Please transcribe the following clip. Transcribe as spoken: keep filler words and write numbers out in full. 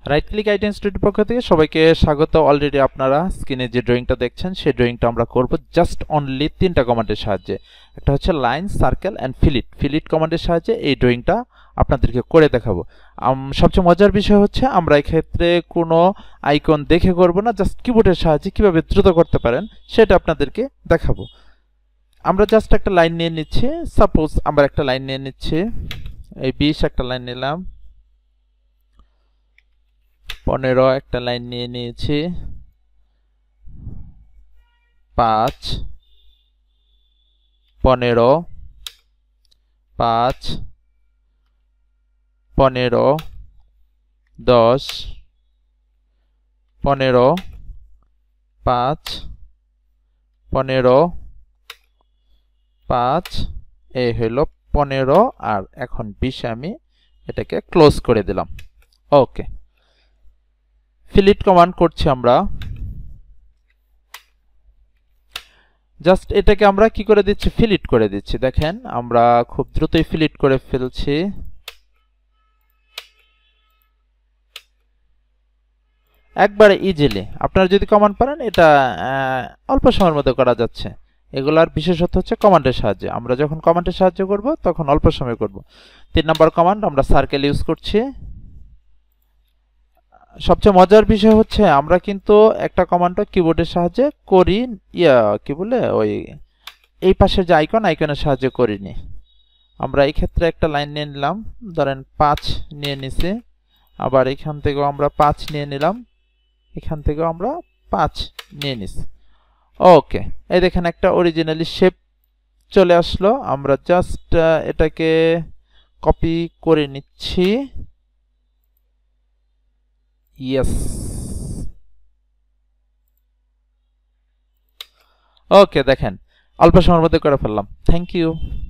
Right click IT ইনস্টিটিউটের পক্ষ থেকে সবাইকে স্বাগত। অলরেডি আপনারা স্ক্রিনে যে ড্রয়িংটা দেখছেন সেই ড্রয়িংটা আমরা করব জাস্ট অনলি তিনটা কমান্ডের সাহায্যে। একটা হচ্ছে line, circle and fillet. Fillet কমান্ডের সাহায্যে এই ড্রয়িংটা আপনাদেরকে করে দেখাবো। সবচেয়ে মজার বিষয় হচ্ছে আমরা এই ক্ষেত্রে কোনো আইকন দেখে করব না, জাস্ট কিবোর্ডের সাহায্যে কিভাবে দ্রুত করতে পারেন সেটা আপনাদেরকে দেখাবো। আমরা জাস্ট একটা লাইন নিয়ে নিচ্ছি। সাপোজ আমরা একটা লাইন নিয়ে নিচ্ছি, এই বিশ একটা লাইন নিলাম, পনেরো একটা লাইন নিয়ে নিয়েছি, পাঁচ, পনেরো, পাঁচ, পনেরো, দশ, পনেরো, পাঁচ, পনেরো, পাঁচ, এই হলো পনেরো। আর এখন বিশ আমি এটাকে ক্লোজ করে দিলাম। ওকে, ফিলিট কমান্ড করছি আমরা। জাস্ট এটাকে আমরা কি করে দিচ্ছি, ফিলিট করে দিচ্ছি। দেখেন আমরা খুব দ্রুতই ফিলিট করে ফেলছি। একবারে ইজিলি। আপনারা যদি কমান্ড পারেন এটা অল্প সময়ের মধ্যে করা যাচ্ছে। এগুলার বিশেষত্ব হচ্ছে কমান্ডের সাহায্যে। আমরা যখন কমান্ডের সাহায্য করব তখন অল্প সময় করব। তিন নম্বর কমান্ড আমরা সার্কেল ইউজ করছি। সবচেয়ে মজার বিষয় হচ্ছে আমরা কিন্তু একটা কমান্ডও কিবোর্ডের সাহায্যে করি, ইয়া কি বলে ওই এই পাশের যে আইকন, আইকনের সাহায্যে করিনি। আমরা এই ক্ষেত্রে একটা লাইন নিয়ে নিলাম, ধরেন পাঁচ নিয়ে নিছি, আবার এখান থেকেও আমরা পাঁচ নিয়ে নিলাম, এখান থেকেও আমরা পাঁচ নিয়ে নিছি। ওকে, এই দেখেন একটা অরিজিনালি শেপ চলে আসলো। আমরা জাস্ট এটাকে কপি করে নিচ্ছি। ইয়েস, ওকে, দেখেন অল্প সময়ের মধ্যে করে ফেললাম। Thank you.